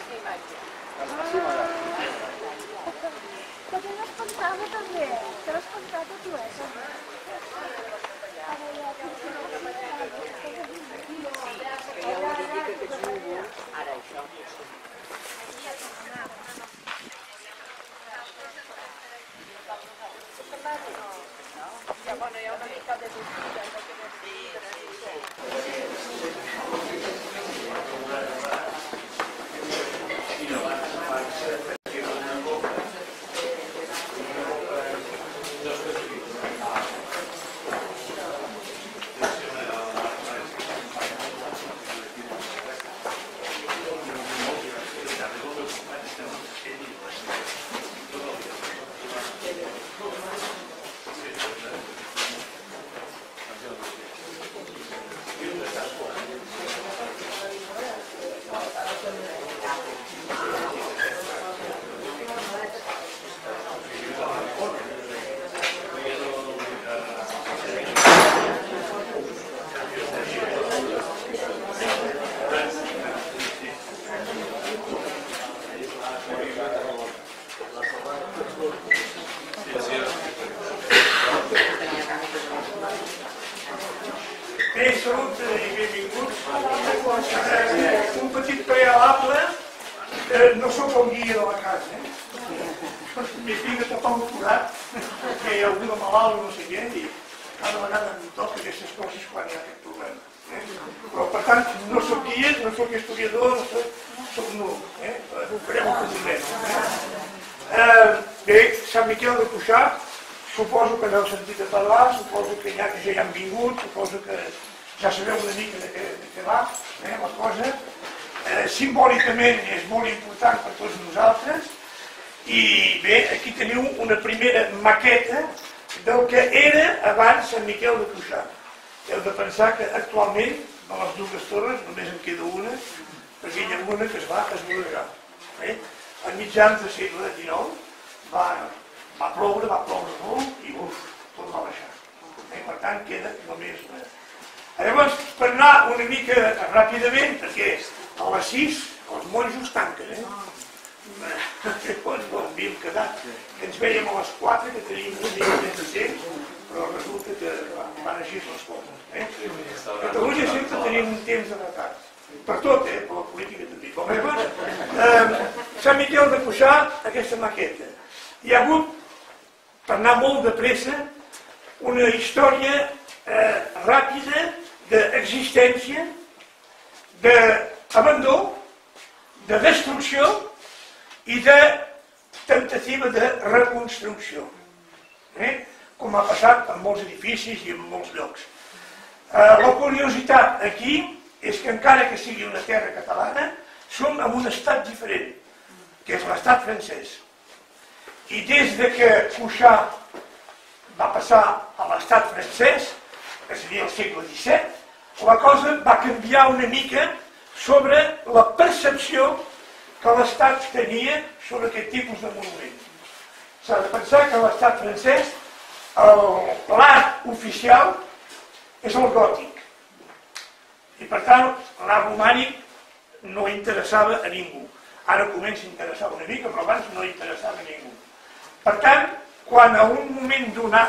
Perquè no es contava també, que l'has contat a tu, Ara això. Ja, bueno, hi ha una mica de dubte. Bé, salut i benvinguts. Un petit prealable. No sóc el guia de la casa, M'he tingut a tot forat, que hi ha algú de malalt o no sé què, i cada vegada em toca aquestes coses quan hi ha aquest problema. Però, per tant, no sóc guia, no sóc historiador, sóc nul. Ho farem el que vulguem. Bé, Sant Miquel de Cuixà, suposo que n'heu sentit a parlar, suposo que ja hi han vingut, suposo que ja sabeu una mica de què va la cosa. Simbòlicament és molt important per tots nosaltres i bé, aquí teniu una primera maqueta del que era abans Sant Miquel de Cuixà. Heu de pensar que actualment de les dues torres només en queda una, perquè hi ha una que es va esvolegar. A mitjans del segle XIX va ploure molt i tot va baixar. Per tant, queda només una. Llavors, per anar una mica ràpidament, perquè a les 6 els monjos tanquen. Quan havíem quedat, que ens vèiem a les 4, que teníem una mica més de temps, però resulta que van així les coses. A Catalunya sempre tenim un temps de retard. Per tot, per la política també. Sant Miquel de Cuixà, aquesta maqueta. Hi ha hagut, per anar molt de pressa, una història ràpida d'existència, d'abandó, de destrucció i de temptativa de reconstrucció, com ha passat en molts edificis i en molts llocs. La curiositat aquí és que encara que sigui una terra catalana, som en un estat diferent, que és l'estat francès. I des que Cuixà va passar a l'estat francès, que seria el segle XVII, la cosa va canviar una mica sobre la percepció que l'Estat tenia sobre aquest tipus de monument. S'ha de pensar que a l'estat francès l'art oficial és el gòtic. I per tant l'art romànic no interessava a ningú. Ara comença a interessar una mica, però abans no interessava a ningú. Per tant, quan a un moment donat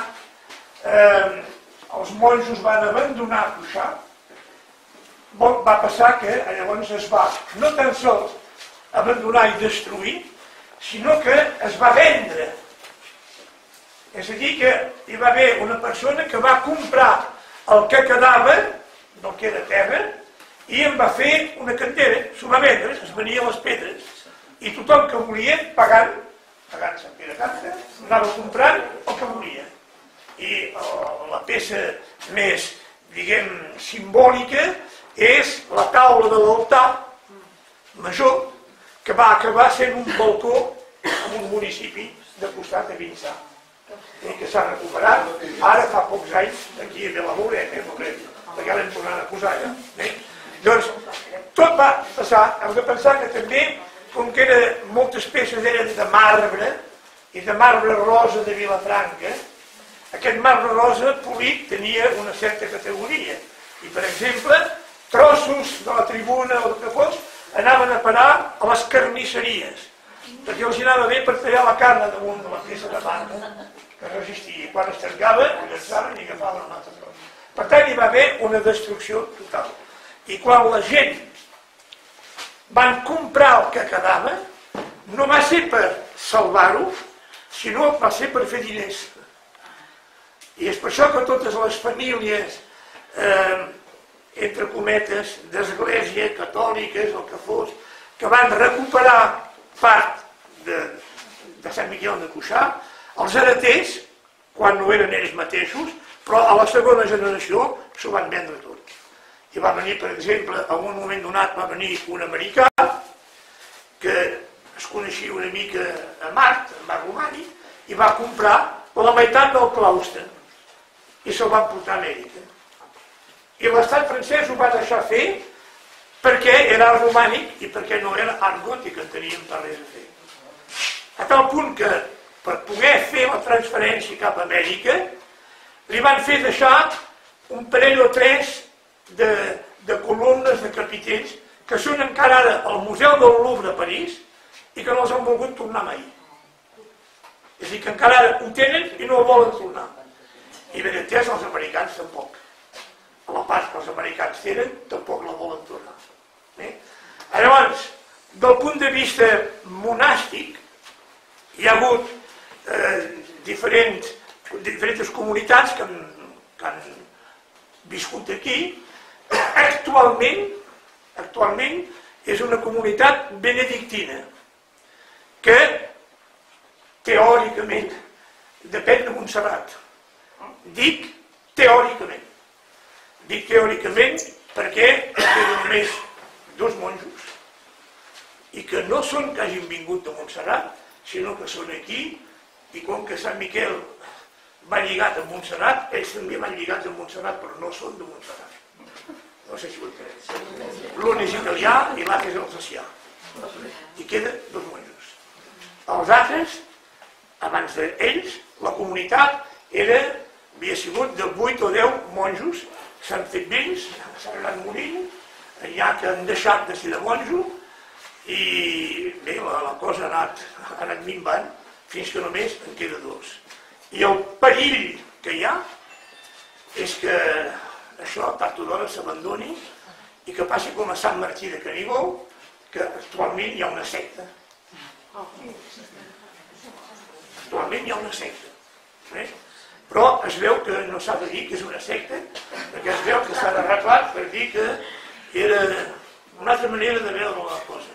els monjos van abandonar Cuixà, va passar que llavors es va no tan sols abandonar i destruir, sinó que es va vendre. És a dir, que hi va haver una persona que va comprar el que quedava del que era terra i en va fer una cantera, s'ho va vendre, es venia les pedres, i tothom que volia, pagant Sant Pere Canta, anava comprant el que volia. I la peça més, diguem, simbòlica és la taula de l'altar major, que va acabar sent un balcó en un municipi de costat de Vinçà, que s'ha recuperat ara fa pocs anys aquí a Vilamura, perquè l'hem tornat a posar ja. Doncs tot va passar, heu de pensar que també, com que moltes peces eren de marbre, i de marbre rosa de Vilafranca, aquest marbre rosa polit tenia una certa categoria. I, per exemple, trossos de la tribuna o del que fos anaven a parar a les carnisseries, perquè els anava bé per tallar la carn damunt de la peça de vaca, que resistia. Quan es tasgava, ho llançaven i agafaven una altra cosa. Per tant, hi va haver una destrucció total. I quan la gent van comprar el que quedava, no va ser per salvar-ho, sinó va ser per fer diners. I és per això que totes les famílies, entre cometes, d'església, catòliques, el que fos, que van recuperar part de Sant Miquel de Cuixà, els hereters, quan no eren ells mateixos, però a la segona generació s'ho van vendre tot. I va venir, per exemple, en un moment donat va venir un americà que es coneixia una mica a Mart, en Mar Romànic, i va comprar la meitat del claustre i se'l van portar a Amèrica. I l'estat francès ho va deixar fer perquè era art romànic i perquè no era art gòtic, en teníem per res a fer. A tal punt que, per poder fer la transferència cap a Amèrica, li van fer deixar un parell o tres de columnes, de capitells, que són encara ara al Museu del Louvre a París i que no els han volgut tornar mai. És a dir, que encara ara ho tenen i no ho volen tornar. I ben entès, els americans tampoc. A la part que els americans tenen, tampoc la volen tornar. Llavors, del punt de vista monàstic, hi ha hagut diferents comunitats que han viscut aquí. Actualment és una comunitat benedictina que teòricament depèn de Montserrat. Dic teòricament. Dic teòricament perquè tenen només 2 monjos i que no són que hagin vingut de Montserrat, sinó que són aquí, i com que Sant Miquel va lligat amb Montserrat, ells també van lligats amb Montserrat, però no són de Montserrat. No sé si ho enteneu. L'un és italià i l'altre és alsacià. I queden 2 monjos. Els altres, abans d'ells, la comunitat havia sigut de 8 o 10 monjos, s'han fet vells, s'han morint, ja que han deixat de ser de monjo, i bé, la cosa ha anat minvant fins que només en queda 2. I el perill que hi ha és que això tard o d'hora s'abandoni i que passi com a Sant Martí de Canigó, que actualment hi ha una secta. Actualment hi ha una secta. Però es veu que no s'ha de dir que és una secta, perquè es veu que s'ha d'arreglar per dir que era una altra manera de veure la cosa.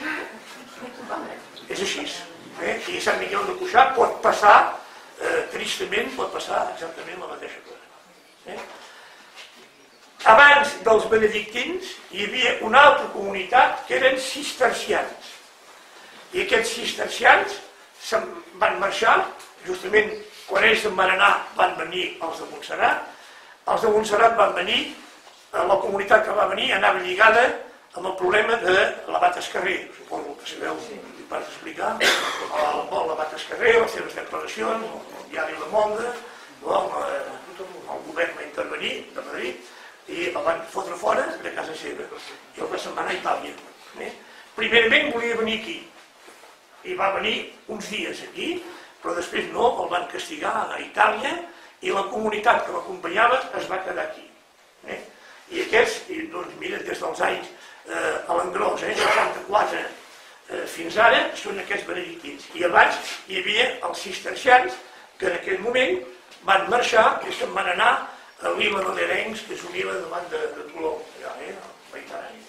És així. I Sant Miquel de Cuixà pot passar, tristament, pot passar exactament la mateixa cosa. Abans dels benedictins hi havia una altra comunitat que eren cistercians. I aquests cistercians se'n van marxar, justament quan ells se'n van anar van venir els de Montserrat. Els de Montserrat van venir, la comunitat que va venir anava lligada amb el problema de l'abat Escarrer. Suposo que sabeu, li vas explicar, l'abat Escarrer, les seves declaracions, el diari Le Monde, el govern va intervenir de Madrid i el van fotre fora de casa seva i el va se'n va anar a Itàlia. Primerament volia venir aquí i va venir uns dies aquí, però després no, el van castigar a Itàlia i la comunitat que l'acompanyava es va quedar aquí. I aquests, doncs mira, des dels anys a l'engròs, 64 fins ara, són aquests benedictins. I abans hi havia els cistercians que en aquell moment van marxar i se'n van anar a l'Ila de l'Erencs, que és una ila davant de Toló, allà, al Mediterrani.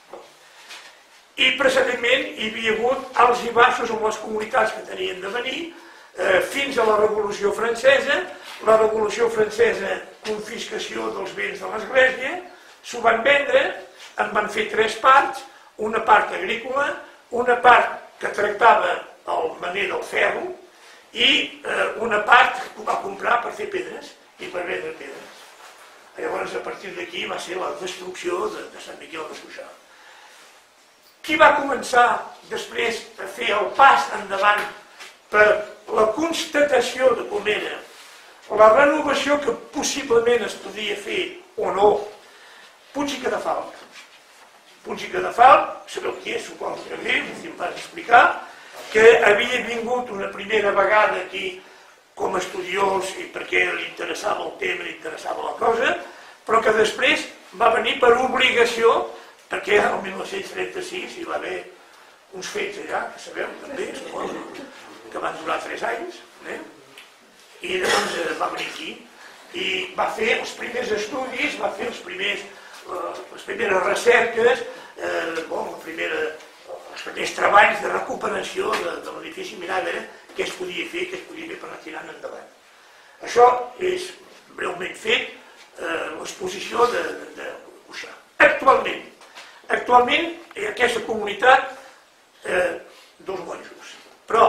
I precedentment hi havia hagut alts i baixos amb les comunitats que tenien de venir fins a la Revolució Francesa. La Revolució Francesa, confiscació dels béns de l'Església, s'ho van vendre, en van fer 3 parts, una part agrícola, una part que tractava el maner del ferro i una part que va comprar per fer pedres i per vendre pedres. Llavors, a partir d'aquí va ser la destrucció de Sant Miquel de Cuixà. Qui va començar després a fer el pas endavant per la constatació de com era, la renovació que possiblement es podia fer o no, Puig i Cadafalc. Puig i Cadafalch, sabeu qui és, suposo que bé, si em vas explicar, que havia vingut una primera vegada aquí com a estudiós i perquè li interessava el tema, li interessava la cosa, però que després va venir per obligació, perquè el 1936 hi va haver uns fets allà, que sabeu també, que van durar 3 anys, i llavors va venir aquí i va fer els primers estudis, va fer les primeres recerques, els primers treballs de recuperació de l'edifici, mirar a veure què es podia fer per anar tirant endavant. Això és breument fet l'exposició de Cuixà. Actualment hi ha aquesta comunitat dos monjos, però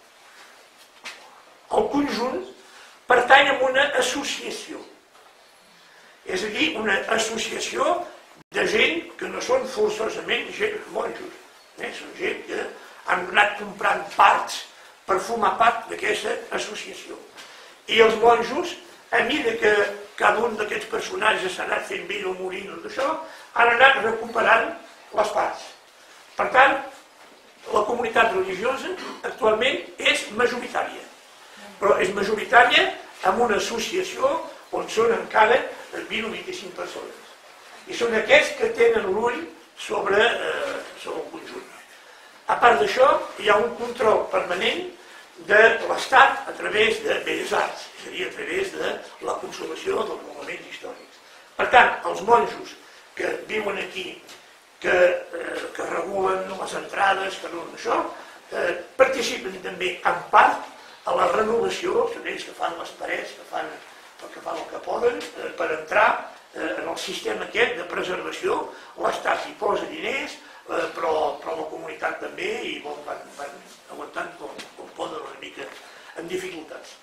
el conjunt pertany a una associació, és a dir, una associació de gent que no són forçosament monjos, són gent que han anat comprant parts per formar part d'aquesta associació. I els monjos, a mesura que cada un d'aquests personatges s'ha anat fent vell o morint o d'això, han anat recuperant les parts. Per tant, la comunitat religiosa actualment és majoritària, però és majoritària amb una associació on són encara 20 o 25 persones. I són aquests que tenen l'ull sobre el conjunt. A part d'això, hi ha un control permanent de l'Estat a través de Belles Arts, és a dir, a través de la conservació dels monuments històrics. Per tant, els monjos que viuen aquí, que regulen les entrades, que no això, participen també en part a la renovació, són ells que fan les parets, que fan el que poden per entrar en el sistema aquest de preservació. L'Estat hi posa diners, però la comunitat també, i van aguantant com poden una mica amb dificultats.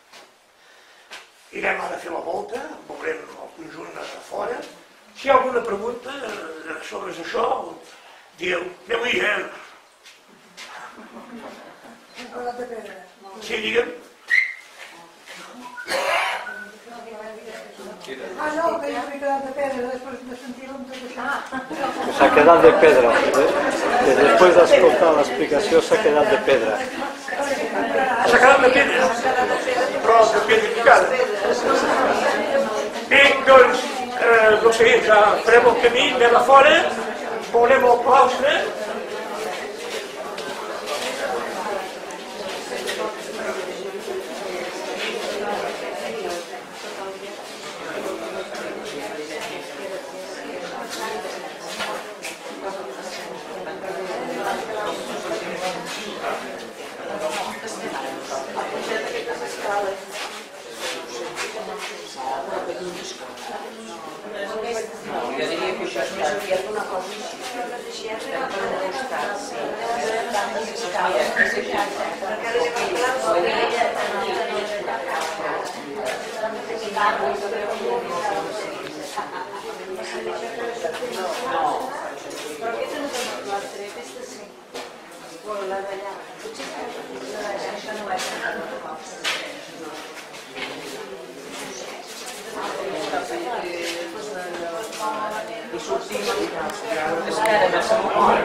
Irem ara a fer la volta, veurem el conjunt a fora. Si hi ha alguna pregunta sobre això, digueu, aneu-hi, Sí, digue'm. No, que jo m'he quedat de pedra després de sentir-ho amb tot això. S'ha quedat de pedra. Que després d'escoltar l'explicació s'ha quedat de pedra. S'ha quedat de pedra, però de pedra picada. Bé, doncs, no sé, ja farem el camí, anem a fora, veurem el claustre. Jo diria que això és més aviat una cosa i sortim espera, no som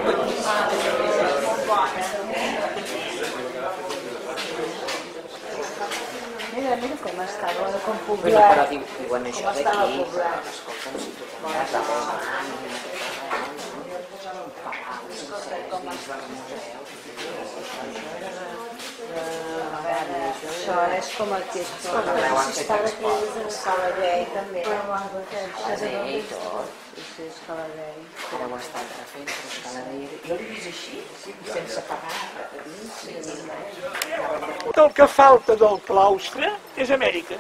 Mira com estava, com poblat. però diuen això d'aquí, escolta'm, si tu compraves la Això és com el que és tot. Estava aquí a Escola Vell també. i tot. Sí, Escola Vell. Ara ho estan refent, però Escola Vell. Jo l'he vist així, sense pagar. El que falta del claustre és Amèrica.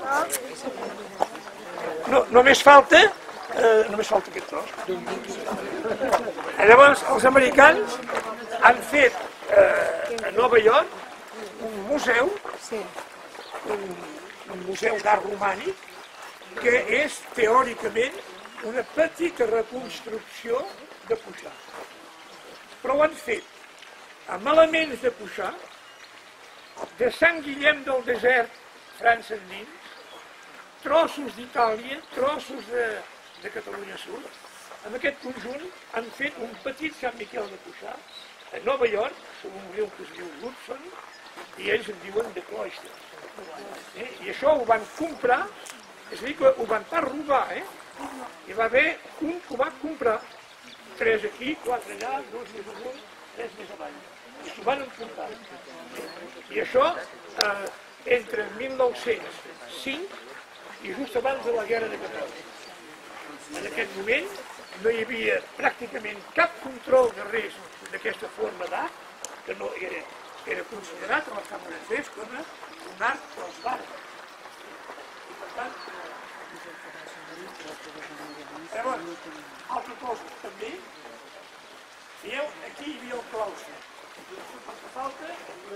No, només falta aquest tros. Llavors, els americans han fet a Nova York un museu, un museu d'art romànic, que és teòricament una petita reconstrucció de Cuixà. Però ho han fet amb elements de Cuixà, de Sant Guillem del Desert, França endins, trossos d'Itàlia, trossos de Catalunya Sud, en aquest conjunt han fet un petit Sant Miquel de Cuixà a Nova York, sobre un riu que es diu Hudson, i ells en diuen The Cloisters. I això ho van comprar, és a dir, que ho van pas robar, hi va haver un que ho va comprar, 3 aquí, 4 allà, 2 més amunt, 3 més avall. I s'ho van emportar. I això entre 1905 i just abans de la Guerra de 14. En aquest moment no hi havia pràcticament cap control de res d'aquesta forma d'art, que no era considerat a les càmeres d'Es com un art dels barbs. I per tant, llavors, altra cosa també, veieu, aquí hi havia el claustre. El que falta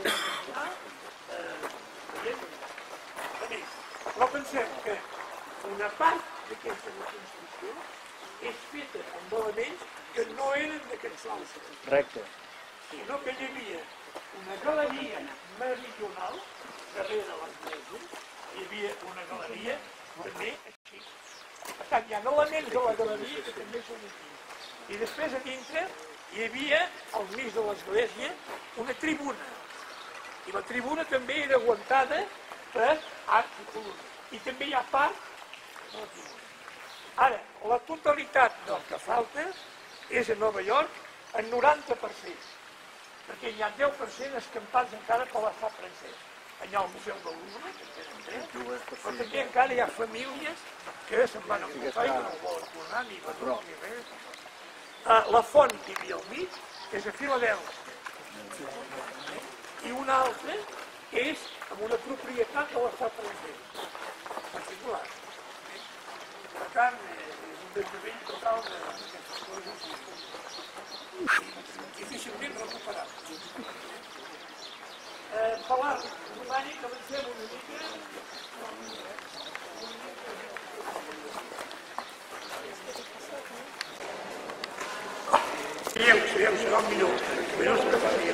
però pensem que una part d'aquesta reconstrucció és feta amb elements que no eren d'aquest claustre. Recte. Sinó que hi havia una galeria meridional darrere de l'església, hi havia una galeria també aquí. Per tant, hi ha elements de la galeria que també són aquí. I després a dintre hi havia, al mig de l'església, una tribuna. I la tribuna també era aguantada per arcs i columnes. I també hi ha part de la tribuna. Ara, la totalitat del que falta és a Nova York en 90%, perquè hi ha 10% escampats encara per l'estat francès. Hi ha el Museu del Louvre, però també encara hi ha famílies que se'n van ocupar i que no volen tornar ni venut ni res. La font que hi havia al mig és a Filadèlfia i una altra és amb una propietat de l'estat francès, particular. Per tant, és un desnivell total d'aquestes coses difícilment recuperables. Per l'art romànic avancem una mica. Serà el millor que faríem.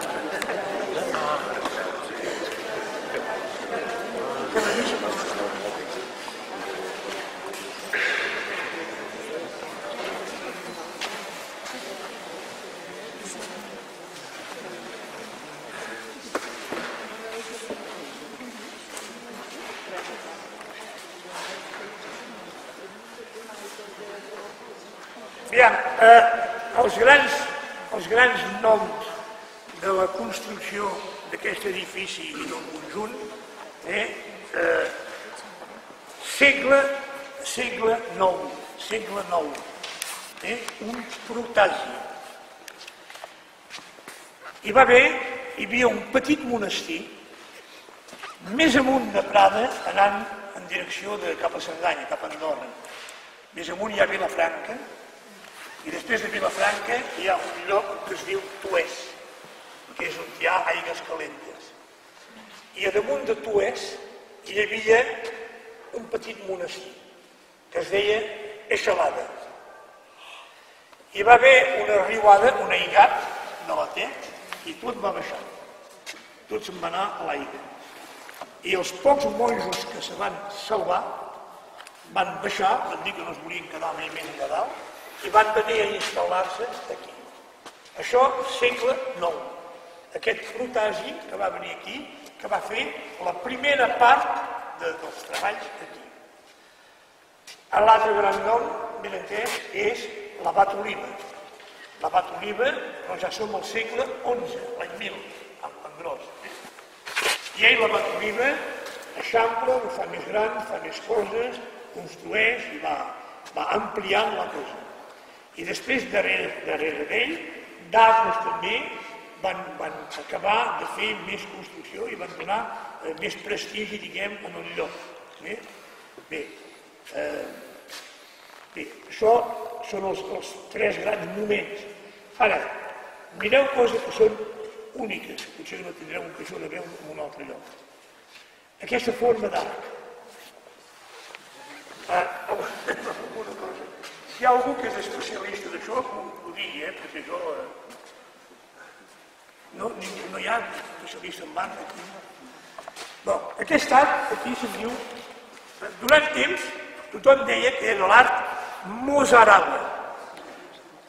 Aviam, els grans noms de la construcció d'aquest edifici i del conjunt, segle IX, un protagi. Hi havia un petit monestir més amunt de Prada, anant en direcció cap a Cerdanya, cap a Andorra. Més amunt hi ha Vilafranca, i després de Vilafranca hi ha un lloc que es diu Tuès, que és on hi ha aigües calentes. I a damunt de Tuès hi havia un petit monestir, que es deia Eixalada. Hi va haver una riuada, un aigat de la Tet, i tot va baixar. Tot se'n va anar a l'aigua. I els pocs monjos que se van salvar van baixar, van dir que no es volien quedar mai més allà dalt, i van venir a instal·lar-se aquí. Això, segle IX. Aquest protagi que va venir aquí, que va fer la primera part dels treballs aquí. L'altre gran nom, ben entès, és l'abat Oliva. L'abat Oliva, però ja som al segle XI, l'any 1000, en gros. I ell, l'abat Oliva, eixampla, ho fa més gran, fa més coses, construeix i va ampliant la cosa. I després, darrere d'ell, d'altres també van acabar de fer més construcció i van donar més prestigi, diguem, en el lloc. Bé, això són els 3 grans moments. Ara, mireu coses que són úniques, potser que no tindreu ocasió de veure en un altre lloc. Aquesta forma d'arc. Si hi ha algú que és especialista d'això, ho digui, perquè jo... No hi ha especialista en art aquí. Bé, aquest art, aquí se'n diu... Durant temps, tothom deia que era l'art mozarabe.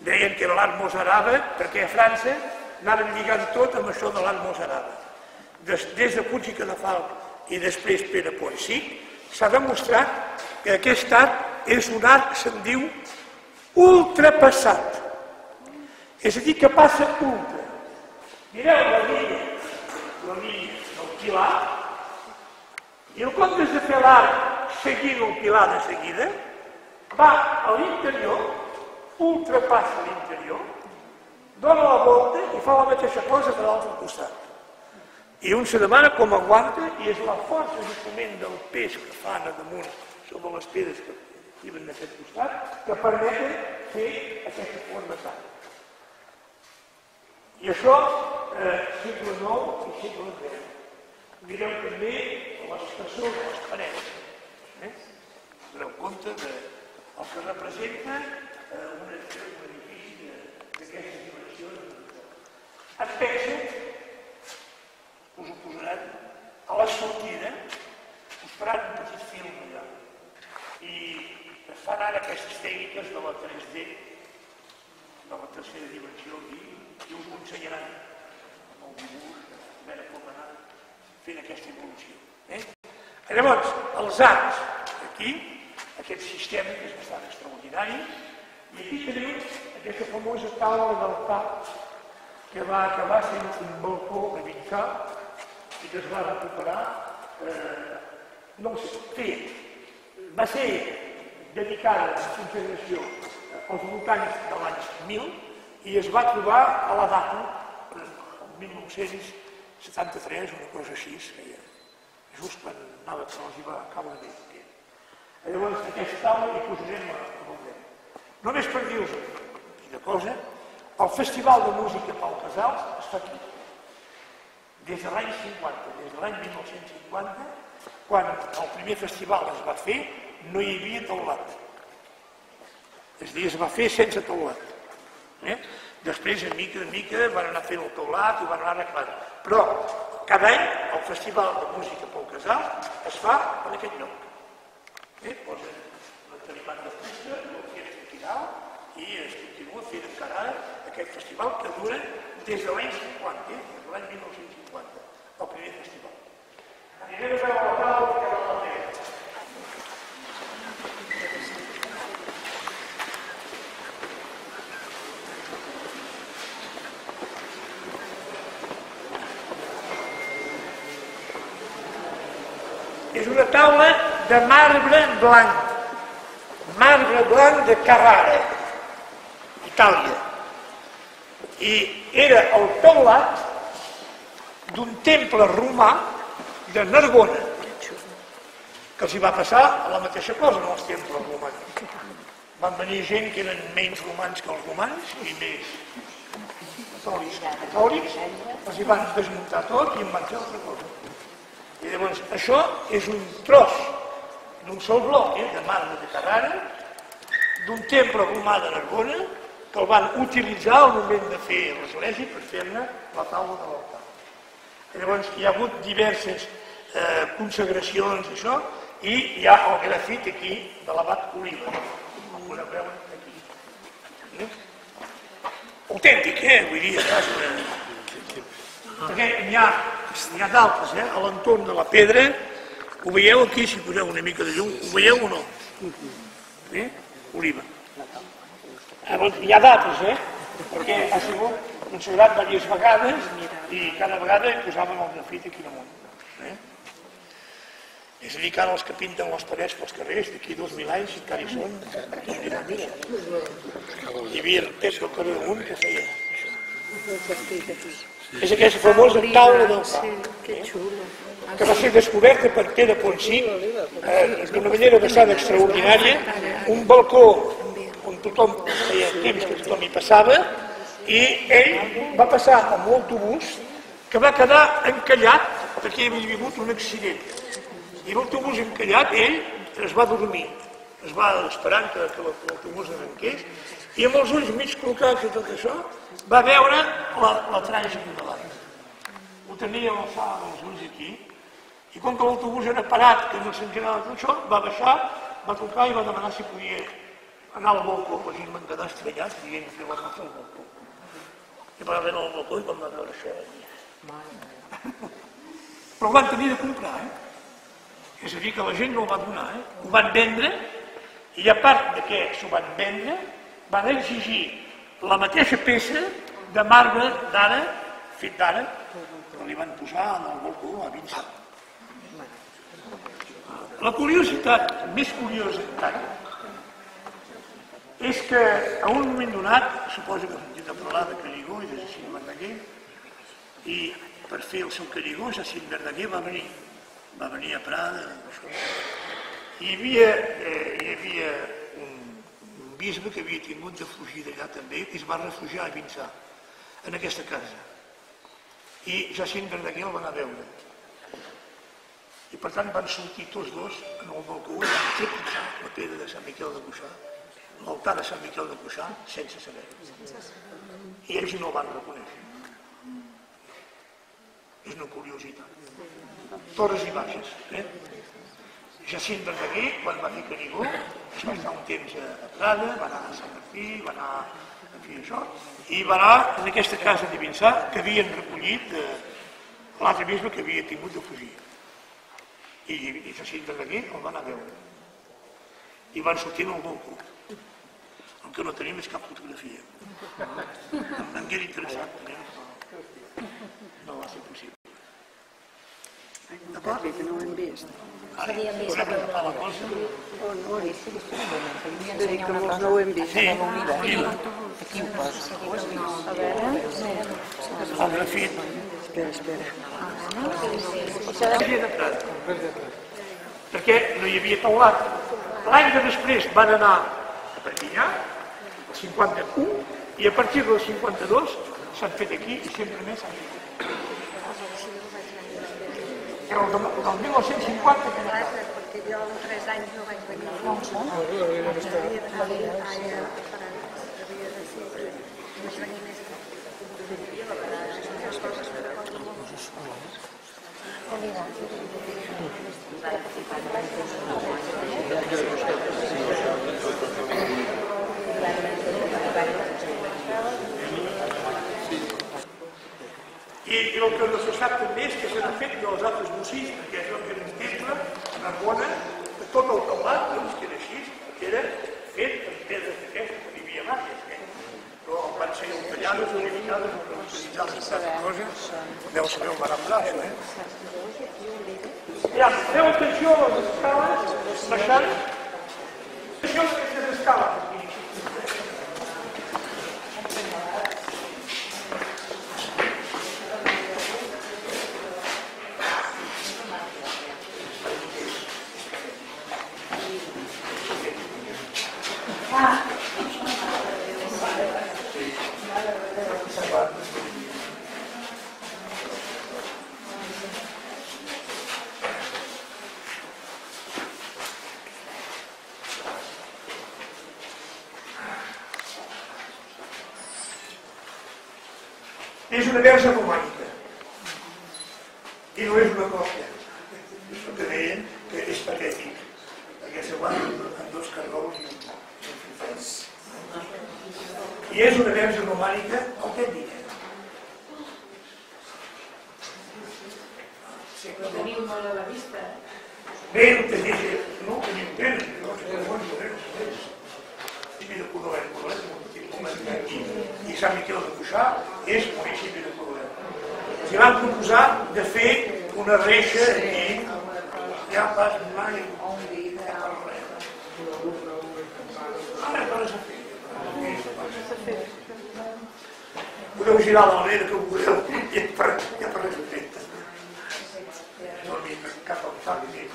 deien que era l'art mossarabe, perquè a França anaven lligant tot amb això de l'art mossarabe. Des de Puig i Cadafalch i després Pere Ponsic, s'ha demostrat que aquest art és un art que se'n diu ultrapassat. És a dir, que passa ultra. Mireu la línia del pilar, i en comptes de fer l'art seguint el pilar de seguida, va a l'interior, ultrapassa l'interior, dona la volta i fa la mateixa cosa per l'altre costat. I un se demana com aguanta, i és la força justament del pes que fan a damunt sobre les pedres que arriben d'aquest costat, que permeten fer aquesta forma tan. I això, segle IX i segle X. Mireu també l'estació de les parets. Doneu compte del que representa un edifici d'aquestes dimensions. En pensa, us ho posaran a la sortida, us faran un petit film allà. I es fan ara aquestes tècniques de la 3D, de la tercera dimensió, i us ho ensenyaran amb el dibuix, a veure com anar fent aquesta evolució. Llavors, els arcs, aquí, aquest sistema que és bastant extraordinari, i aquí tenim aquesta famosa taula del tap que va acabar sent un balcó de Vinçà i que es va recuperar, no ho sé, va ser dedicada a consagració als voltants de l'any 1000 i es va trobar a la data, el 1973, una cosa així, just quan anava que els hi va caure bé. Llavors, aquesta taula hi posarem a veure. Només per dir-vos una cosa, el Festival de Música Pau Casals es fa aquí. Des de l'any 50, des de l'any 1950, quan el primer festival es va fer, no hi havia teulat. És a dir, es va fer sense teulat. Després, de mica en mica, van anar fent el teulat i van anar arreglant. Però, cada any, el Festival de Música Pau Casals es fa en aquest lloc. Posen l'entenimat de fusta, el fiesta final, i es continua fent encara aquest festival que dura des de l'any 50, des de l'any 1950, el primer festival. Anirem a veure la taula que va la teva. És una taula de marbre blanc de Carrara, Itàlia. I era el teulat d'un temple romà de Narbona, que els hi va passar la mateixa cosa en els temples romans. Van venir gent que eren menys romans que els romans i més catòlics, els hi van desmuntar tot i en van fer altra cosa. I llavors, això és un tros d'un sol bloc de marbre de Carrara, d'un temple romà de Narbona, que el van utilitzar al moment de fer l'església per fer-ne la taula de l'altar. Llavors, hi ha hagut diverses consagracions d'això, i hi ha el grafit aquí de l'abat Oliva, com podeu veure aquí. Autèntic, vull dir, perquè n'hi ha d'altres, a l'entorn de la pedra, ho veieu aquí, si poseu una mica de llum, ho veieu o no? Oliva. N'hi ha d'altres, perquè ha sigut consagrat diverses vegades i cada vegada posàvem el grafit aquí damunt. És a dir, que ara els que pinten les parets pels carrers d'aquí 2000 anys encara hi són. Hi havia arquitectes del carrer damunt que feia això. És aquesta famosa taula del tap, que va ser descoberta per Pere Ponsic d'una manera bastant extraordinària, un balcó on tothom feia temps que tothom hi passava, i ell va passar amb l'autobús que va quedar encallat perquè hi havia hagut un accident. I l'autobús encallat, ell es va dormir, es va esperant que l'autobús arrenqués, i amb els ulls mig col·locats i tot això, va veure la tràgica de l'any. Ho tenia a l'alçada dels ulls aquí, i com que l'autobús era parat, que no s'encarava tot això, va baixar, va trucar i va demanar si podia anar al balcó, la gent van quedar estranyats dient que vam fer al balcó. I van anar al balcó i vam anar a veure això. Però ho van tenir de comprar, És a dir, que la gent no ho va donar, Ho van vendre i a part de que s'ho van vendre, van exigir la mateixa peça de marbre d'ara, fet d'ara, que li van posar en el balcó a Vincent. La curiositat més curiosa encara és que a un moment donat, suposo que hem de parlar de Canigó i de Jacint Verdaguer, i per fer el seu Canigó, Jacint Verdaguer va venir a Prada. Hi havia un bisbe que havia tingut de fugir d'allà també i es va refugiar a Vinçà, en aquesta casa. I Jacint Verdaguer el va anar a veure. I per tant van sortir tots dos en el balcó i van trepitjar la pedra de Sant Miquel de Cuixà, l'altar de Sant Miquel de Cuixà, sense saber-ho. I ells no el van reconèixer. És una curiositat. Torres i baixes. Jacint Verdaguer, quan va fer Canigó, es va estar un temps a Prada, va anar a Sant Martí, va anar a fer això, i va anar en aquesta casa de Vinçà que havien recollit l'altre bisbe que havia tingut de fugir. I Jacint Verdaguer el van anar a veure. I van sortir al balcó. El que no tenim és cap fotografia. Em haguera interessat, però no va ser possible. D'acord? Que no ho hem vist. S'havien vist a veure la cosa. On? De dir que molts no ho hem vist. Sí, Aquí ho posa. A veure... el grafit. Espera. Perquè no hi havia teulat. L'any de després van anar a Perpinyà, el 51, i a partir del 52 s'han fet aquí i sempre més s'han fet. Però el del 1950 que no cal. Perquè jo en 3 anys no vaig venir a Havia de ser, vaig venir més les coses per I el que no se sap també és que s'han fet dels altres bocins, perquè és un temple, una bona, de tot el teulat, doncs, que era així, que era fet amb pedres d'aquestes, que hi havia màquies, però van ser tallades, unificades, utilitzades per altra cosa, deu saber on van emprar, això, Ja, feu atenció a les escales, baixant, atenció a aquestes escales. És una verge romànica i no és una còpia. Això que deien que és patètic, perquè s'aguanta en 2 cargols i un fifès. I és una verge romànica autèntica. Ho teniu molt a la vista, Bé, no teniu temps, no teniu temps. Municipi de Codolet, i Sant Miquel de Cuixà és municipi de Codolet. Els van proposar de fer una reixa i ja pas mai ara per a fer. Podeu girar la manera que vulgueu i ja per res ho fet. No m'hi cap al cap ni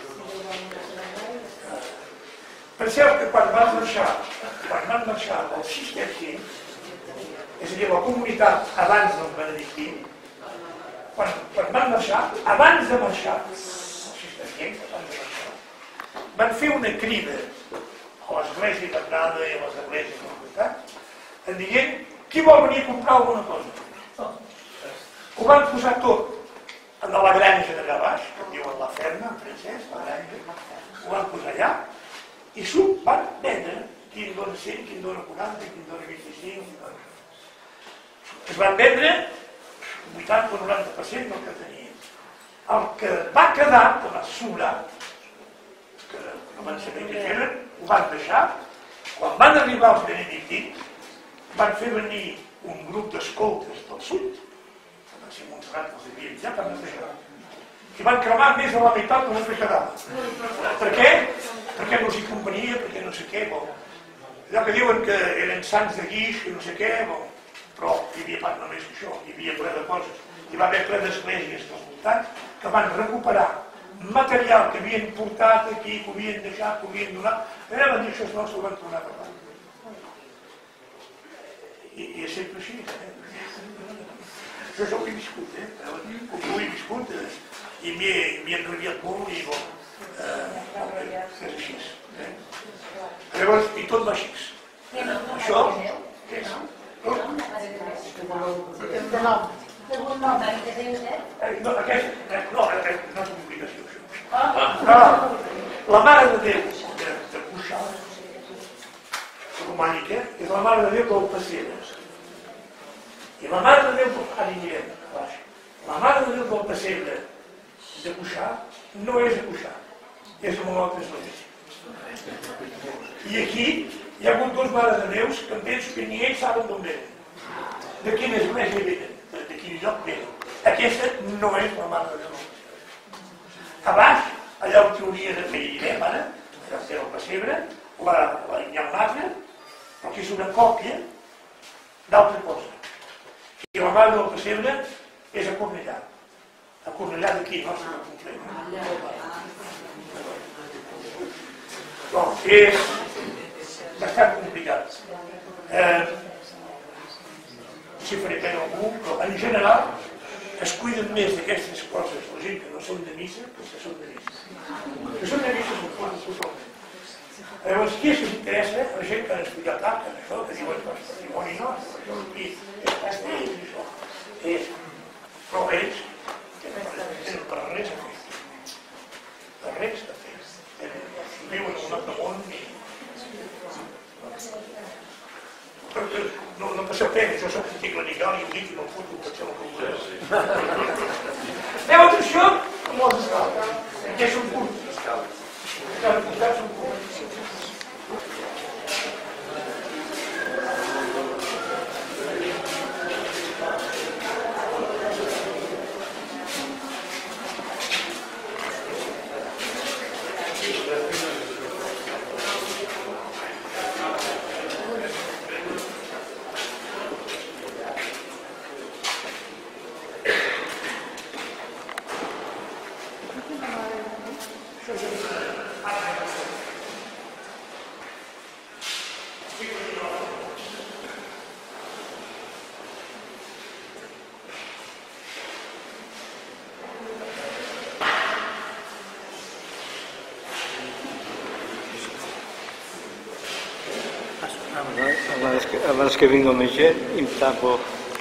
Penseu que quan van marxar els cisterciens, és a dir, la comunitat abans del benedictí, quan van marxar, abans de marxar, els cisterciens van fer una crida a l'església de Prada i a les esglésies de la comunitat, en dient qui vol venir a comprar alguna cosa. Ho van posar tot en la granja d'allà baix, que en diuen la ferma, en francès, la granja, ho van posar allà, i s'ho van vendre quin dona 100, quin dona 40, quin dona 25. Es van vendre 80 o 90% del que tenien. El que va quedar, que va sobrar, que no van saber què feren, ho van deixar. Quan van arribar els benedictins, van fer venir un grup d'escoltes del sud, que van ser Montserrat, els havien ja per netejar, i van cremar més de la meitat del que quedava. Per què? Perquè no s'hi convenia, perquè no sé què, bo. Allò que diuen que eren sants de guix, que no sé què, bo. Però hi havia pas només això, hi havia ple de coses. Hi va haver ple d'esglésies dels voltants que van recuperar material que havien portat aquí, que ho havien deixat, que ho havien donat. Van dir això no s'ho van tornar a parlar. I és sempre així. Això és el que he viscut, ho he viscut i m'hi he enrabiat molt i bo. És així. Llavors, i tot va així. Això, què és? De nom. Segon nom, que dius, No, aquesta, no és complicació, això. La Mare de Déu de Cuixà, romànica, és la Mare de Déu del Pessebre. I la Mare de Déu, ara hi anirem, la Mare de Déu del Pessebre de Cuixà no és a Cuixà, és a una altra església. I aquí hi ha hagut dos Mares de Déus que em penso que ni ells saben d'on venen, de quina església venen, de quin lloc venen. Aquesta no és la Mare de Déu. A baix, allà on hauria de fer irem ara, allà té el pessebre, hi ha una altra, però que és una còpia d'altra cosa. I la Mare del Pessebre és a Cornellà. A Cornellà d'aquí, no s'ha complet. Doncs és bastant complicat. Si faré pena algú, però en general es cuiden més d'aquestes coses la gent que no són de missa que els que són de missa. Els que són de missa s'ho fan totalment. Llavors, qui és que s'interessa? La gent que han estudiat art, en això, que diuen que el patrimoni no, això aquí és castell, això. Però ells tenen per res a fer. Per res a fer. Viuen en un altre món i... Perquè no passeu pena, això és un article legal i ho dic i no el foto, potser no ho voleu. Veu atenció amb els escals, que és un punt. Cada costat són punts. Abans que vinga més gent, em tapo.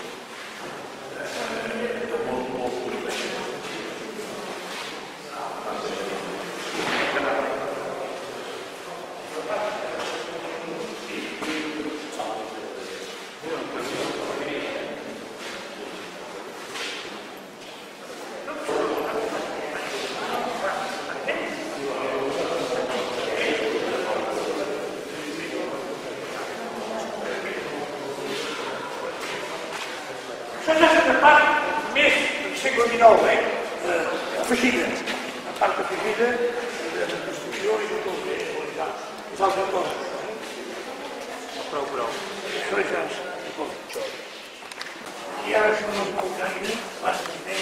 Això ja és una part més del segle XIX, afegida. La part afegida de la construcció i tot el que és altra cosa. Prou. Això ja és una cosa. I ara això no es veu gaire, abans que s'hi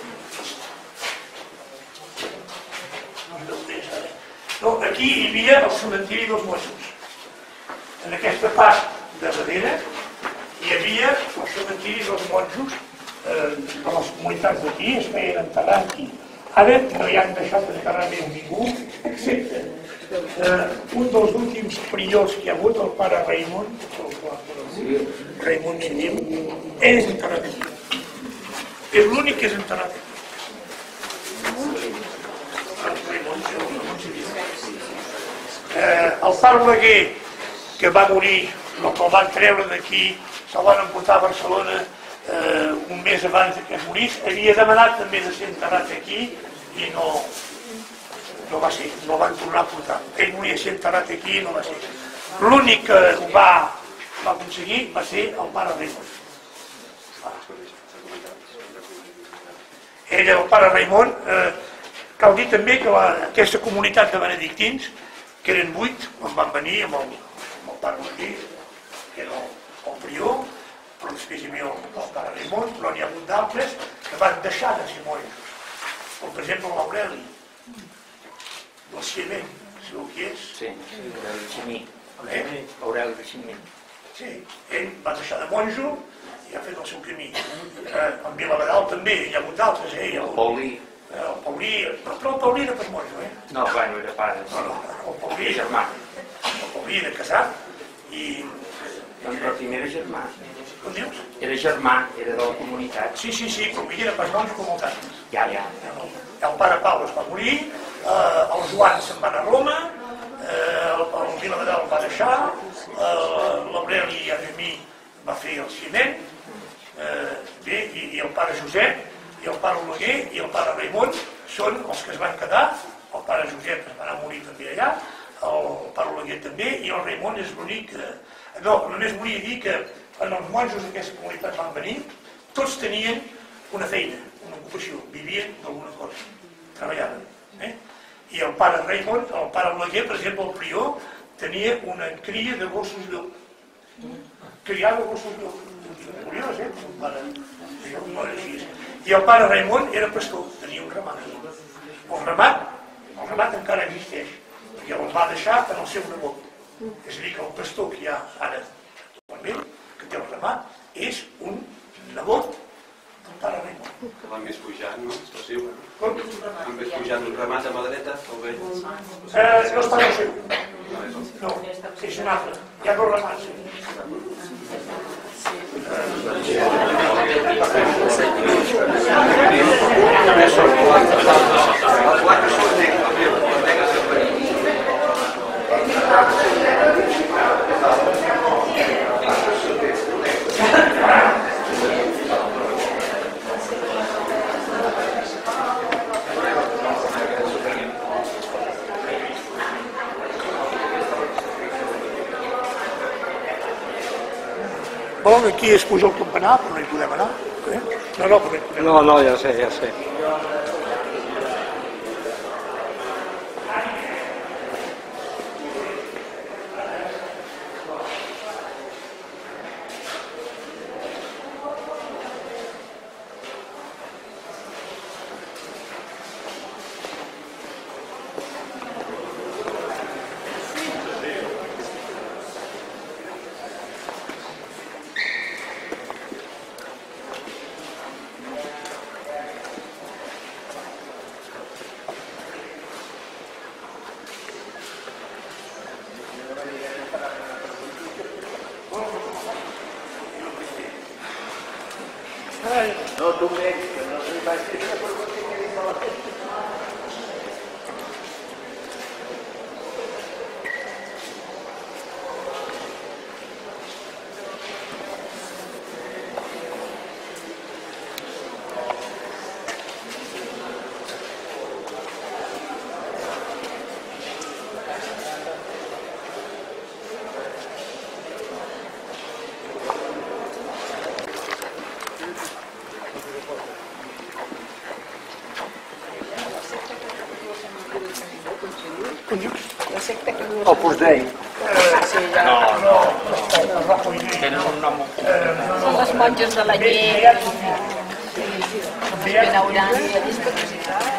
no es veu més ara. No, aquí hi havia el cementiri dels Mossos. En aquesta part de darrere hi havia el cementiri dels monjos de les comunitats d'aquí, es feien enterrar aquí. Ara no hi han deixat enterrar més ningú, excepte un dels últims priors que hi ha hagut, el pare Raimon, Raimon Xindim, és enterrat aquí. És l'únic que és enterrat aquí. El pare Oleguer que va morir, el que el van treure d'aquí, se'l van emportar a Barcelona un mes abans que morís, havia demanat també de ser enterrat aquí i no va ser, no el van tornar a portar. Ell volia ser enterrat aquí i no va ser. L'únic que ho va aconseguir va ser el pare Raimon. Ell, el pare Raimon, cal dir també que aquesta comunitat de benedictins, que eren 8, quan van venir amb el pare Martí, que era el prior, però després hi havia el pare Raimon, però n'hi ha hagut d'altres que van deixar de ser monjos. Com per exemple l'Aureli, del Ciment, sabeu qui és? Sí, Aureli de Ximí. Aureli de Ximí. Sí, ell va deixar de monjo i ha fet el seu camí. En Vilavedal també, hi ha hagut d'altres, el Paulí. El Paulí, però el Paulí era pas monjo, No, bueno, era pare. El Paulí Era germà. El Paulí era casat i... En Rotim era germà. Com dius? Era germà, era de la comunitat. Sí, però era pas monjo com els altres. Ja. El pare Pau es va morir, el Joan se'n va anar a Roma, el Vilavedal va deixar, l'Aureli i Argemí va fer el Ciment, i el pare Josep, i el pare Oleguer i el pare Raimon són els que es van quedar. El pare Josep es va anar a morir també allà, el pare Oleguer també, i el Raimon és l'únic que... No, només volia dir que quan els monjos d'aquesta comunitat van venir, tots tenien una feina, una ocupació, vivien d'alguna cosa, treballaven. I el pare Raimon, el pare Oleguer, per exemple, el prior, tenia una cria de gossos llop. Criava gossos llop. Curiós, I el pare Raimon era pastor, tenia un ramat. El ramat encara existeix, perquè el va deixar en el seu nebot. És a dir, que el pastor que hi ha ara actualment, que té el ramat, és un nebot del pare Raimon. Que van més pujant, no? És possible. Com? Van més pujant un ramat a mà dreta, el vell. No és pare seu. No, és un altre. Hi ha dos ramats. Volen aquí es puja el campanar, però no hi podem anar. No, però no hi podem anar. No, ja sé. No, tu ves, que no se va a decir que por qué me dijo la gente. Opus Dei. Tenen un nom. Són les monges de la llet, els benauran i la discapacitat.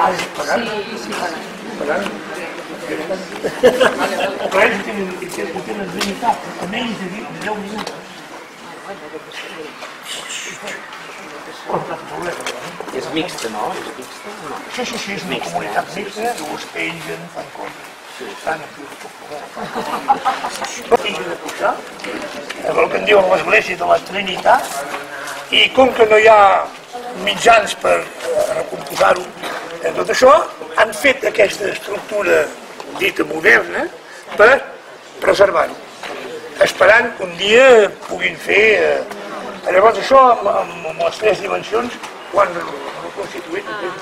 Però ells tenen limitat, a menys de 10 minuts. És mixta, no? És mixta o no? Sí, és una comunitat mixta, ho es pengen, fan coses. Estan aquí de pujar, el que en diuen l'església de la Trinitat, i com que no hi ha mitjans per recomposar-ho, tot això, han fet aquesta estructura dita moderna per preservar-ho. esperant que un dia puguin fer... Llavors això, amb les 3 dimensions, quan ho constituït,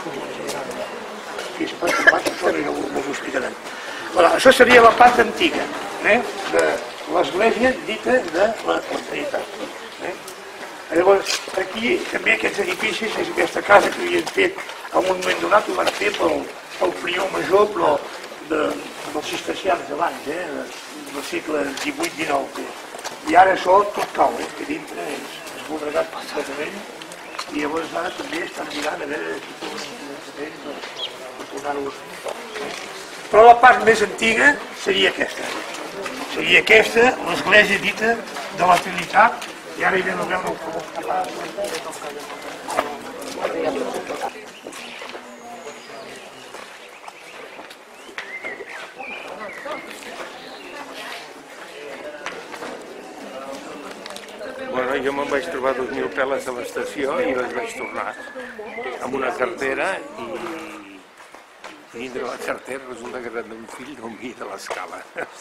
això ja ho explicaran. Això seria la part antiga de l'església dita de la Trinitat. Llavors, aquí també aquests edificis, és aquesta casa que havien fet en un moment donat, ho van fer pel prior major, però dels cistercians d'abans, del segle XVIII-XIX. I ara això tot cau, que dintre és esborregat completament, i llavors ara també estan mirant a veure si tornar-ho. Però la part més antiga seria aquesta. Seria aquesta, l'església dita de la Trinitat, i ara hi anem a veure com ho fa. Bueno, jo me'n vaig trobar 2.000 peles a l'estació i les vaig tornar amb una cartera i dintre la cartera resulta que era d'un fill del mi de l'escala.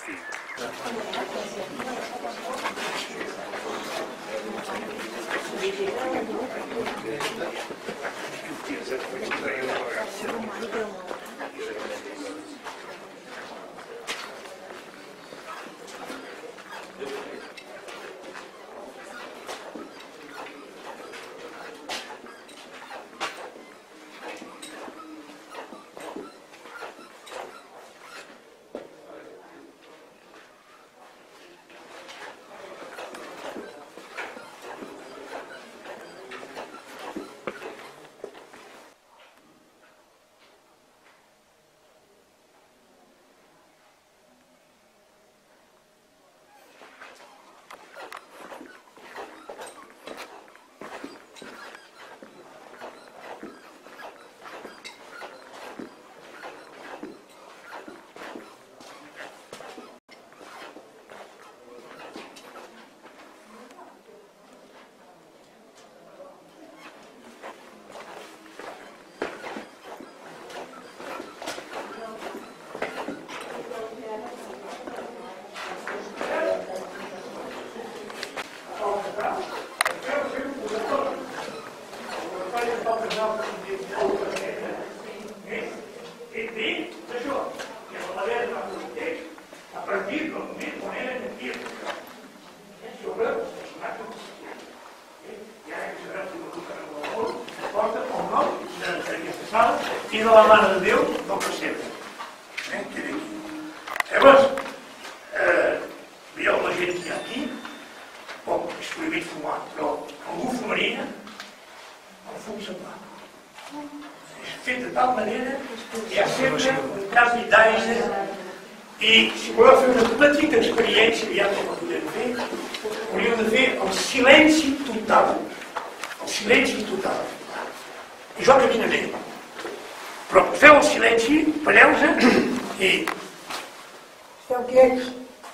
I de la Mare de Déu del pessebre. Llavors, veieu la gent que hi ha aquí, és prohibit fumar, però algú fumaria, el fum se'n va. És fet de tal manera que hi ha sempre un canvi d'aire i si voleu fer una petita experiència, ja com la podem fer, hauríeu de fer el silenci total. El silenci total. I jo caminaré. Però feu el silenci, pareu-vos i esteu quiets.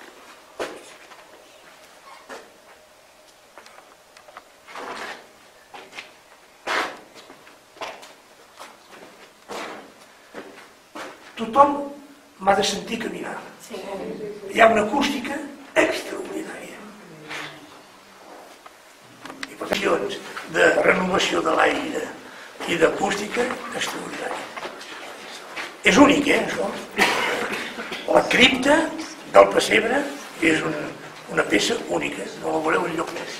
Tothom m'ha de sentir caminar. Hi ha una acústica extraordinària. I posicions de renovació de l'aire i d'acústica extraordinària. És únic, això? La cripta del pessebre és una peça única, no la veureu enlloc més.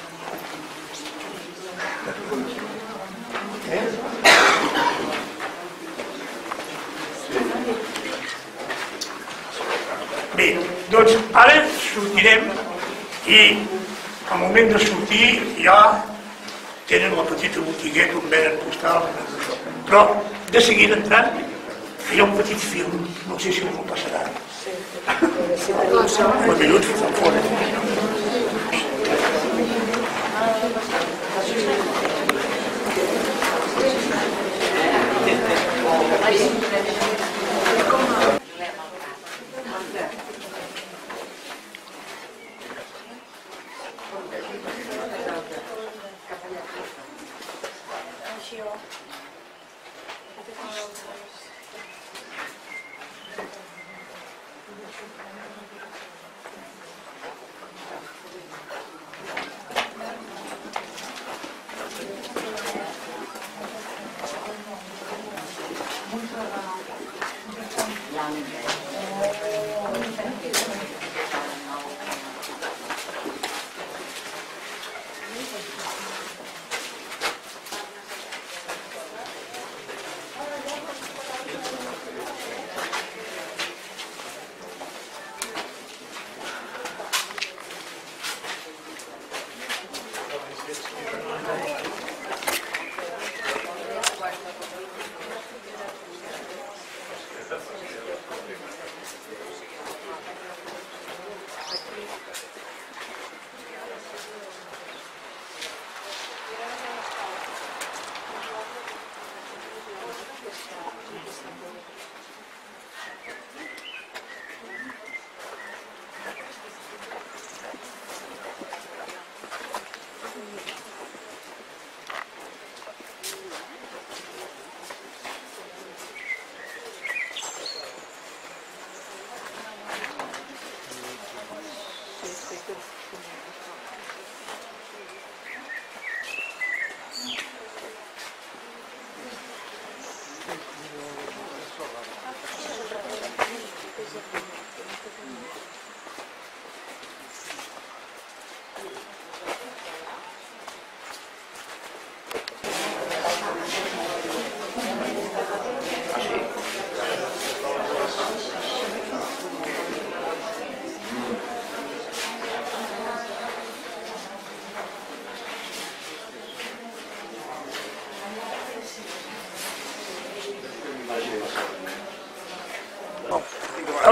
Bé, doncs ara sortirem i al moment de sortir ja tenen la petita botigueta on venen postals, però de seguida entrant hi ha un petit film, no sé si us ho passaran. Un minut fins al fons.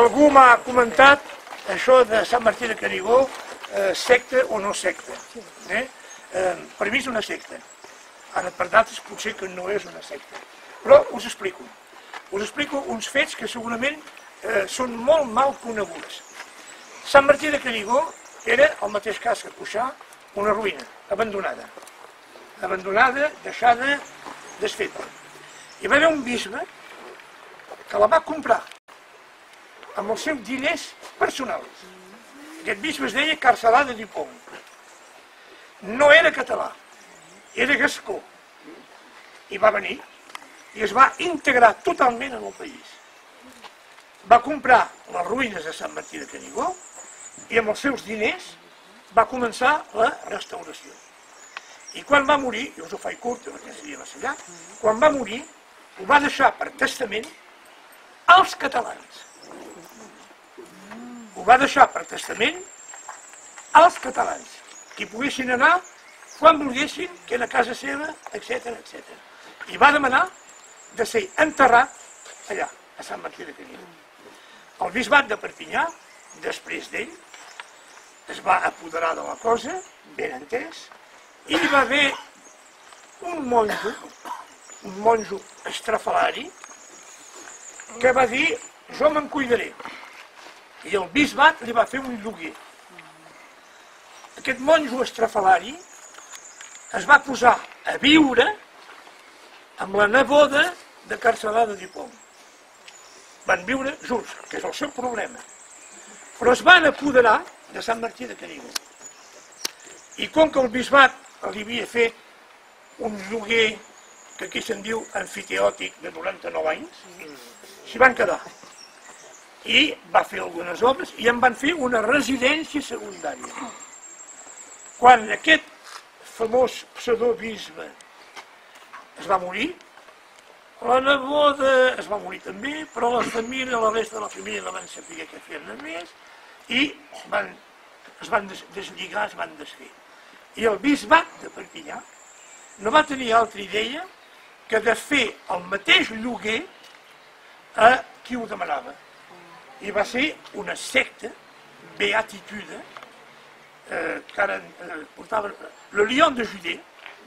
Algú m'ha comentat això de Sant Martí de Canigó, secta o no secta. Per mi és una secta. Ara, per d'altres potser que no és una secta. Però us explico. Us explico uns fets que segurament són molt mal coneguts. Sant Martí de Canigó era el mateix cas que Cuixà, una ruïna, abandonada. Abandonada, deixada, desfeta. Hi va haver un bisbe que la va comprar amb els seus diners personals. Aquest bisbe es deia Carcelà de Dupont. No era català, era gascó. I va venir i es va integrar totalment en el país. Va comprar les ruïnes de Sant Martí de Canigó i amb els seus diners va començar la restauració. I quan va morir, i us ho faig curt perquè seria massa llarg, quan va morir ho va deixar per testament als catalans. Ho va deixar per testament als catalans, que hi poguessin anar quan volguessin, que era a casa seva, etc. I va demanar de ser enterrat allà, a Sant Martí de Canigó. El bisbat de Perpinyà, després d'ell, es va apoderar de la cosa, ben entès, i hi va haver un monjo estrafalari, que va dir, jo me'n cuidaré. I el bisbat li va fer un lloguer. Aquest monjo estrafalari es va posar a viure amb la neboda de Carcelà de Dupont. Van viure junts, que és el seu problema. Però es van apoderar de Sant Martí de Canigó. I com que el bisbat li havia fet un lloguer que aquí se'n diu amfiteòtic de 99 anys, s'hi van quedar. I va fer algunes obres i en van fer una residència secundària. Quan aquest famós pseudobisbe es va morir, la neboda es va morir també, però la família, la resta de la família no van saber què fer-ne més i es van deslligar, es van desfer. I el bisbat de Perpinyà no va tenir altra idea que de fer el mateix lloguer a qui ho demanava. I va ser una secta, beatitude, que ara portava le Lion de Judée,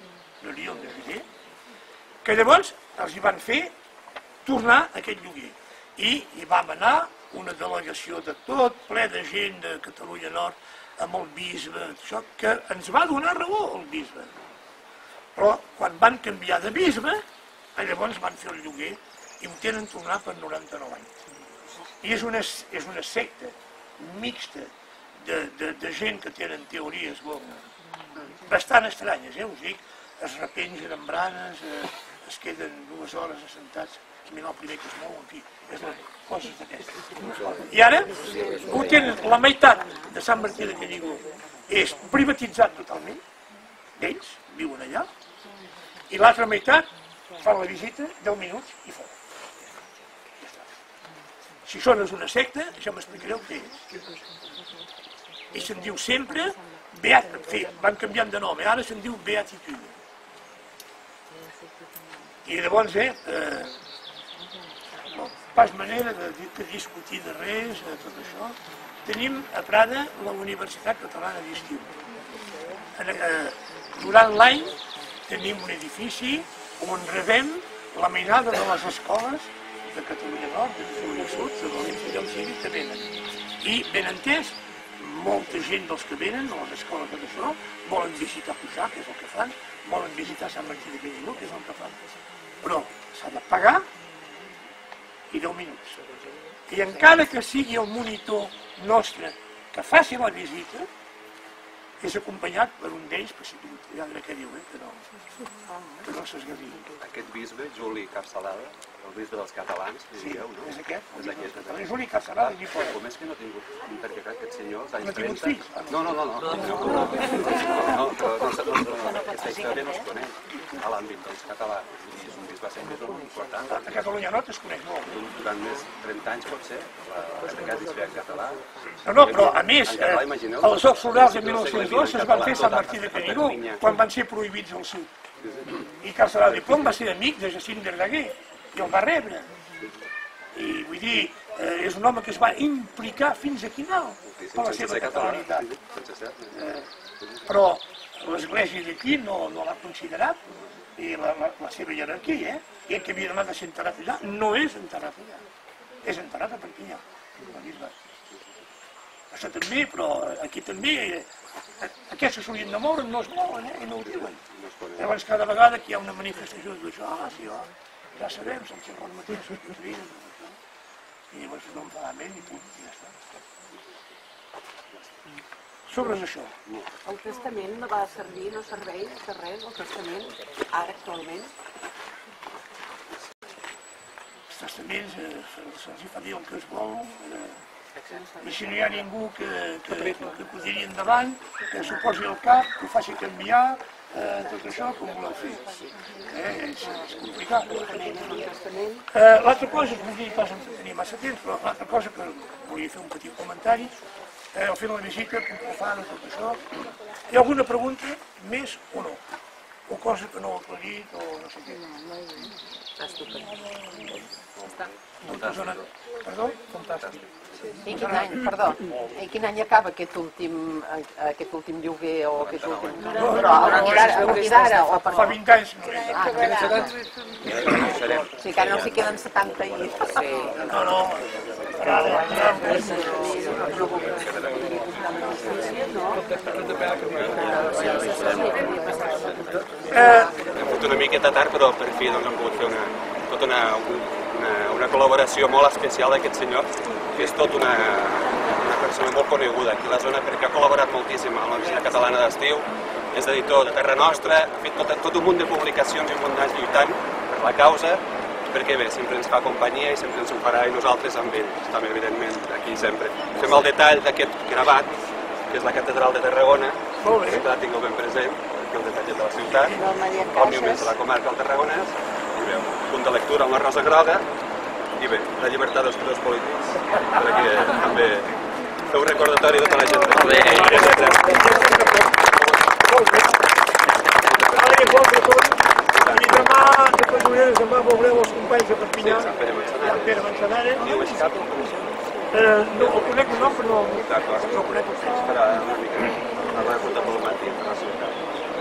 que llavors els hi van fer tornar aquest lloguer. I hi vam anar una delegació de tot, ple de gent de Catalunya Nord, amb el bisbe, això, que ens va donar raó el bisbe. Però quan van canviar de bisbe, llavors van fer el lloguer i ho tenen tornat per 99 anys. I és una secta mixta de gent que tenen teories bastant estranyes, us dic, es repengen en branes, es queden 2 hores assentats, es mira el primer que es mou, en fi, coses d'aquestes. I ara ho tenen, la meitat de Sant Martí de Canigó és privatitzat totalment, ells viuen allà, i l'altra meitat fan la visita, 10 minuts i fora. Si això no és una secta, ja m'explicareu què és. I se'n diu sempre, van canviant de nom, ara se'n diu beatitude. I llavors, pas manera de discutir de res, tot això. Tenim a Prada la Universitat Catalana d'Estiu. Durant l'any tenim un edifici on rebem la mainada de les escoles de Catalunya Nord, de Catalunya Sud, de València del Cívic, que venen. I ben entès, molta gent dels que venen a les escoles de això volen visitar Cuixà, que és el que fan, volen visitar Sant Martí de Canigó, que és el que fan. Però s'ha de pagar i 10 minuts. I encara que sigui el monitor nostre que faci la visita, és acompanyat per un d'ells, per si ja diré què diu, que no s'esgavi. Aquest bisbe, Juli Carcelada, el bisbe dels catalans, diríeu, no? És aquest, és Juli Carcelada. Com és que no ha tingut, perquè aquest senyor, als anys 30... No ha tingut fills? No, aquesta història no es coneix a l'àmbit dels catalans. És un bisbe sempre molt important. A Catalunya Nord es coneix molt. Durant més de 30 anys, potser, aquest bisbe en català. No, però a més, els Jocs Florals de 1902 es van fer a Sant Martí de Canigó, quan van ser prohibits al sud. I Carcelà de Dupont va ser amic de Jacint Verdaguer, i el va rebre. I vull dir, és un home que es va implicar fins aquí dalt per la seva catalanitat. Però l'església d'aquí no l'ha considerat, i la seva jerarquia, i el que havia demanat de ser enterrat allà, no és enterrat allà, és enterrat a Perpinyà, el bisbe. Això també, però aquí també, aquests s'haurien de moure, no es mouen, i no ho diuen. Llavors cada vegada que hi ha una manifestació d'això, sí, ja sabem, se'n sent els mateixos que es i llavors no em fa la ment i punt, i ja està. Sobre això. El testament no va servir, no serveix de res, el testament, ara actualment. Els testaments se'ls fa dir el que es vol, i si no hi ha ningú que ho tiri endavant, que s'ho posi al cap, que ho faci canviar, tot això, com voleu fer. És complicat. L'altra cosa, no dic pas en tenir massa temps, però l'altra cosa que volia fer un petit comentari, al fer la visita, comprofant tot això, hi ha alguna pregunta més o no? O cosa que no ho ha aclarit, o no sé què. Perdó? Fantàstic. I quin any acaba aquest últim lloguer o aquest últim... A partir d'ara o per... Fa 20 anys no és. O sigui que ara no s'hi queden 70 i... No. Hem fet una miqueta tard, però per fi hem pogut fer una col·laboració molt especial d'aquest senyor, que és tot una persona molt coneguda aquí a la zona perquè ha col·laborat moltíssim amb la Universitat Catalana d'Estiu, és editor de Terra Nostra, ha fet tot un munt de publicacions i un munt d'anys lluitant per la causa, perquè bé, sempre ens fa companyia i sempre ens ho farà i nosaltres amb ell, també evidentment aquí sempre. Fem el detall d'aquest gravat, que és la catedral de Tarragona, que la tinc ben present, aquí el detall de la ciutat, òmnium de la comarca del Tarragonès, i bé, punt de lectura amb la rosa groga, i bé, la llibertat dels presos polítics, perquè també feu recordatori de tota la gent. Molt I demà veureu els companys de Perpinyà, en Pere Manzanares. No, el conec un nom, però no el conec un nom. Estarà una mica a la ruta pel matí a la ciutat.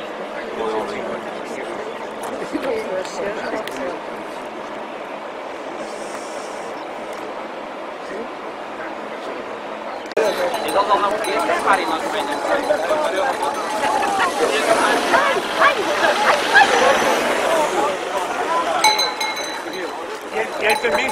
I ell també...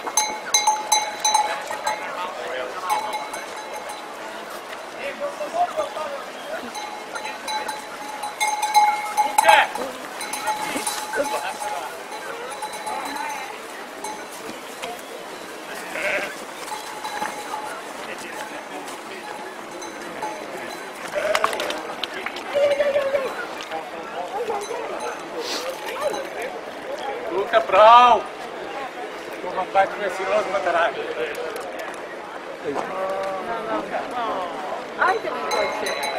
Luca, prou! Com em vaig fer si no els mataran. Ai, que no pot ser.